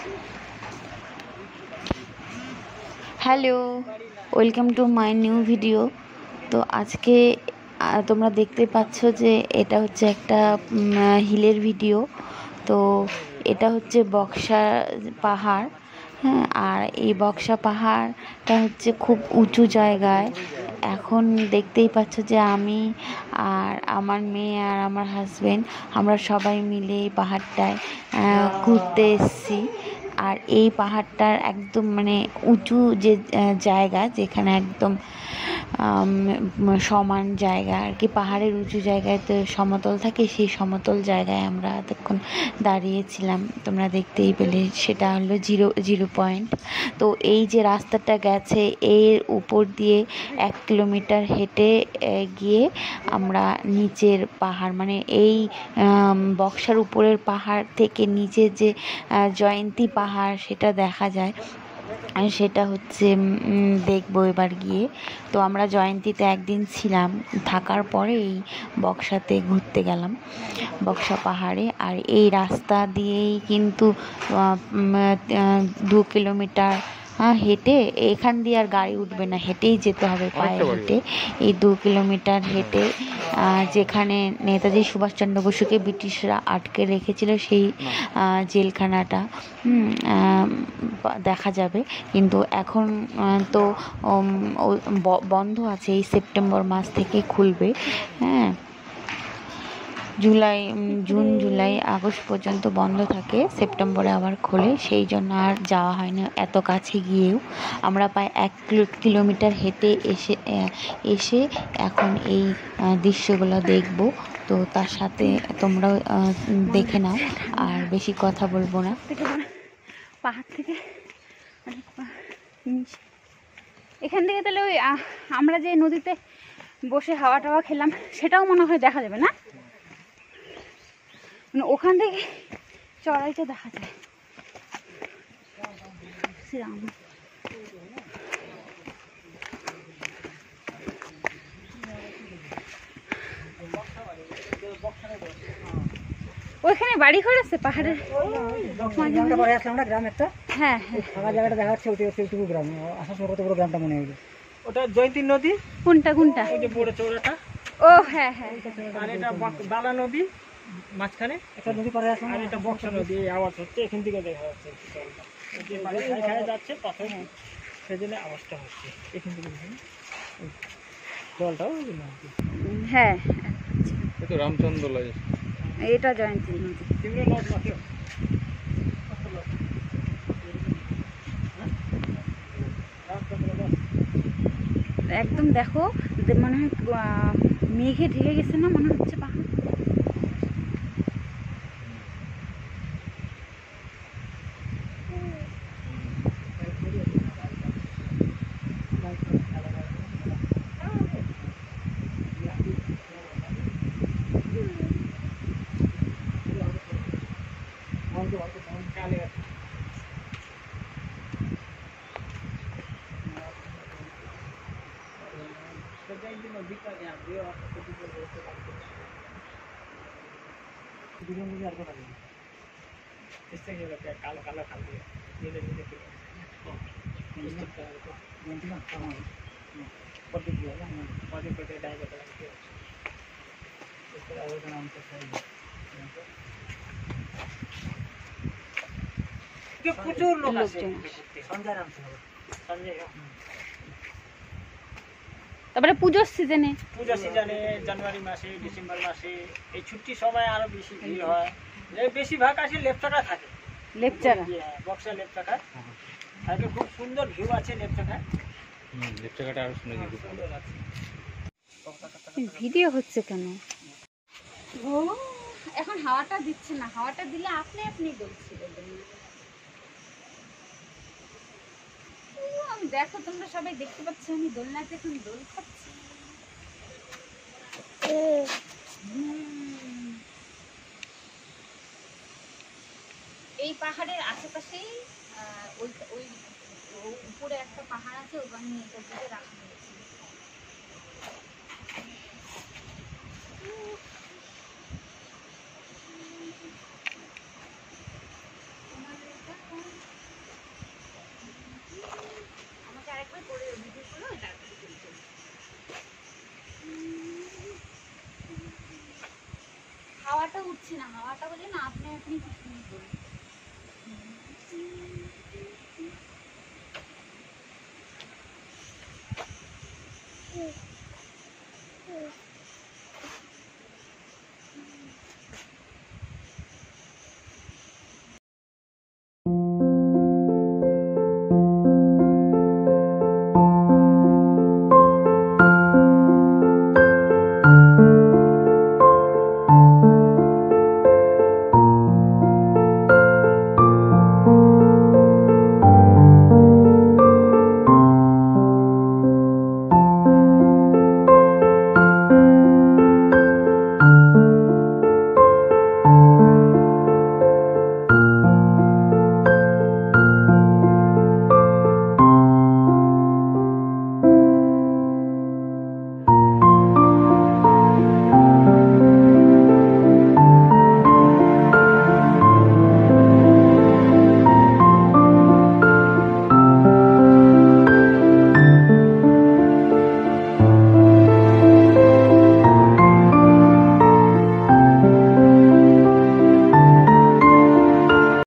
Hello, welcome to my new video. তো আজকে তোমরা দেখতে পাচ্ছ যে এটা হচ্ছে একটা হিলের ভিডিও। তো এটা হচ্ছে বক্সা পাহাড়। হ্যাঁ, আর এই বক্সা পাহাড়টা হচ্ছে খুব উঁচু জায়গায়। এখন দেখতেই পাচ্ছ যে আমি আর আমার মেয়ে আর আমার হাজবেন্ড আমরা সবাই মিলে এই পাহাড়টায় ঘুরতে এসেছি। আর এই পাহাড়টার একদম মানে উঁচু যে জায়গা, যেখানে একদম সমান জায়গা আর কি, পাহাড়ের উঁচু জায়গায় তো সমতল থাকে, সেই সমতল জায়গায় আমরা এতক্ষণ দাঁড়িয়েছিলাম, তোমরা দেখতেই পেলে। সেটা হলো জিরো পয়েন্ট। তো এই যে রাস্তাটা গেছে এর উপর দিয়ে 1 কিলোমিটার হেঁটে গিয়ে আমরা নিচের পাহাড়, মানে এই বক্সার উপরের পাহাড় থেকে নিচে যে জয়ন্তী পাহাড় সেটা দেখা যায়। সেটা হচ্ছে দেখবো এবার গিয়ে। তো আমরা জয়ন্তীতে একদিন ছিলাম, থাকার পরে এই বক্সাতে ঘুরতে গেলাম, বক্সা পাহাড়ে। আর এই রাস্তা দিয়েই কিন্তু 2 কিলোমিটার হেঁটে, এখান দিয়ে আর গাড়ি উঠবে না, হেঁটেই যেতে হবে, পায়ে হেঁটে। এই 2 কিলোমিটার হেঁটে যেখানে নেতাজি সুভাষচন্দ্র বসুকে ব্রিটিশরা আটকে রেখেছিল সেই জেলখানাটা দেখা যাবে। কিন্তু এখন তো বন্ধ আছে, এই সেপ্টেম্বর মাস থেকে খুলবে। হ্যাঁ, জুন জুলাই আগস্ট পর্যন্ত বন্ধ থাকে, সেপ্টেম্বরে আবার খোলে। সেই জন্য আর যাওয়া হয় না, এত কাছে গিয়েও। আমরা প্রায় 1 কিলোমিটার হেঁটে এসে এখন এই দৃশ্যগুলো দেখব। তো তার সাথে তোমরাও দেখে নাও, আর বেশি কথা বলবো না। পাহাড় থেকে এখান থেকে তাহলে ওই আমরা যে নদীতে বসে হাওয়া টাওয়া খেলাম সেটাও মনে হয় দেখা যাবে না, মানে ওখান থেকে চড়াইটা দেখা যায়। শ্রীরাম, ওইখানে বাড়ি ঘর আছে পাহাড়ের। হ্যাঁ হ্যাঁ, ফাঁকা জায়গাটা দেখা যাচ্ছে, ওইটুকু গ্রাম। আসার সময় কত বড় গ্রামটা মনে হলো। ওটা জয়ন্তী নদী। কোনটা কোনটা? ওই যে বড় চৌড়াটা। ও হ্যাঁ হ্যাঁ। আর এটা বালা নদী, মাঝখানে একটা নদী পারে আছে। আর এটা বক্সা নদী। আওয়াজ হচ্ছে এখান থেকে দেখা যাচ্ছে, যে বাড়ি খায় যাচ্ছে পাথর, সেজন্য আওয়াজটা হচ্ছে এখান থেকে। জলটাও হ্যাঁ, এটা রামচন্দ্র লাগে, এটা জয়ন্তী নদী। একদম দেখো, মনে হয় মেঘে ঢেকে গেছে না, মনে হচ্ছে পাহাড়। কালো কালো খাল দিয়ে ধীরে ধীরে প্রচুর লোক আছে। তারপরে পুজোর সিজনে, জানুয়ারি মাসে, ডিসেম্বর মাসে, এই ছুটির সময় আরো বেশি ভিড় হয়। বেশিরভাগ আসে লেপচাকা থাকে, লেপচাকা, বক্সা লেপচাকা থাকে। খুব সুন্দর ভিউ আছে লেপচাকা। লেপচাকাটা আরো সুন্দর আছে। ভিডিও হচ্ছে কেন? ও এখন হাওয়াটা দিচ্ছে না, হাওয়াটা দিলে আপনি আপনি বলছি। দেখো তোমরা সবাই দেখতে পাচ্ছ, আমি দোলনাতে এখন দোল খাচ্ছি। এই পাহাড়ের আশেপাশেই ওই উপরে একটা পাহাড় আছে, ওখানে এটা দিয়ে রাখা হয়েছে। না, হাওয়াটা হলে না আপনি